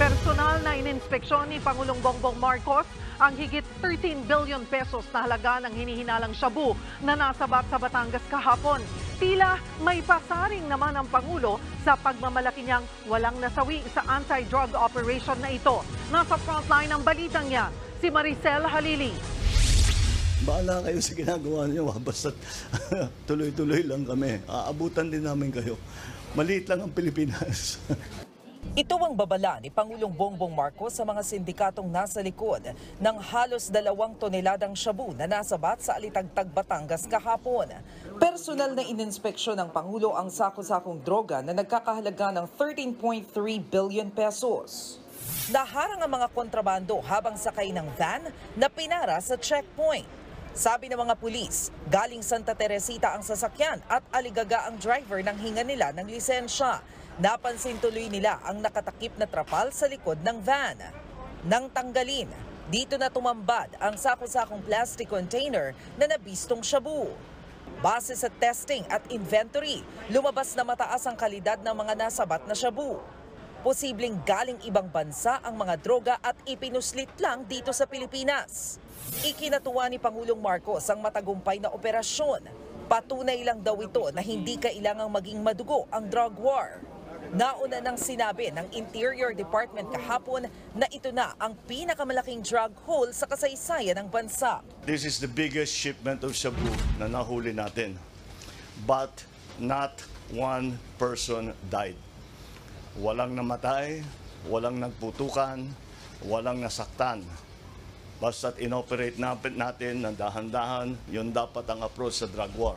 Personal na ininspeksyon ni Pangulong Bongbong Marcos ang higit 13 billion pesos na halaga ng hinihinalang shabu na nasabat sa Batangas kahapon. Tila may pasaring naman ang Pangulo sa pagmamalaki niyang walang nasawi sa anti-drug operation na ito. Nasa frontline ng balitang yan, si Maricel Halili. Bahala kayo sa ginagawa niyo, basta tuloy-tuloy lang kami. Aabutan din namin kayo. Maliit lang ang Pilipinas. Ito ang babala ni Pangulong Bongbong Marcos sa mga sindikatong nasa likod ng halos 2 toneladang shabu na nasabat sa Alitagtag, Batangas kahapon. Personal na ininspeksyon ng Pangulo ang sako-sakong droga na nagkakahalaga ng 13.3 billion pesos. Naharang ang mga kontrabando habang sakay ng van na pinara sa checkpoint. Sabi ng mga pulis, galing Santa Teresita ang sasakyan at aligaga ang driver nang hinga nila ng lisensya. Napansin tuloy nila ang nakatakip na trapal sa likod ng van. Nang tanggalin, dito na tumambad ang sako-sakong plastic container na nabistong shabu. Base sa testing at inventory, lumabas na mataas ang kalidad ng mga nasabat na shabu. Posibleng galing ibang bansa ang mga droga at ipinuslit lang dito sa Pilipinas. Ikinatuwa ni Pangulong Marcos ang matagumpay na operasyon. Patunay lang daw ito na hindi kailangang maging madugo ang drug war. Nauna nang sinabi ng Interior Department kahapon na ito na ang pinakamalaking drug haul sa kasaysayan ng bansa. This is the biggest shipment of shabu na nahuli natin. But not one person died. Walang namatay, walang nagputukan, walang nasaktan. Basta't inoperate natin ng dahan-dahan, yun dapat ang approach sa drug war.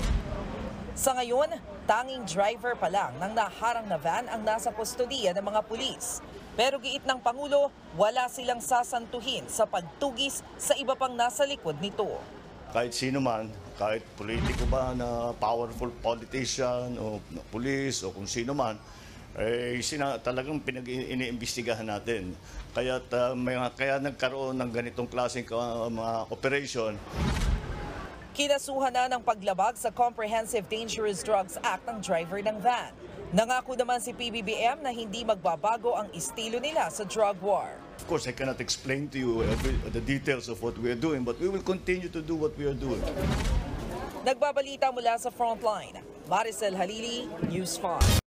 Sa ngayon, tanging driver pa lang ng naharang na van ang nasa kustodiya ng mga pulis. Pero giit ng Pangulo, wala silang sasantuhin sa pagtugis sa iba pang nasa likod nito. Kahit sino man, kahit politiko ba na powerful politician o pulis o kung sino man, talagang iniimbestigahan natin. Kaya nagkaroon ng ganitong klaseng mga operation. Kinasuhan na ng paglabag sa Comprehensive Dangerous Drugs Act ang driver ng van. Nangako naman si PBBM na hindi magbabago ang estilo nila sa drug war. Of course, I cannot explain to you the details of what we are doing, but we will continue to do what we are doing. Nagbabalita mula sa frontline, Maricel Halili, News 5.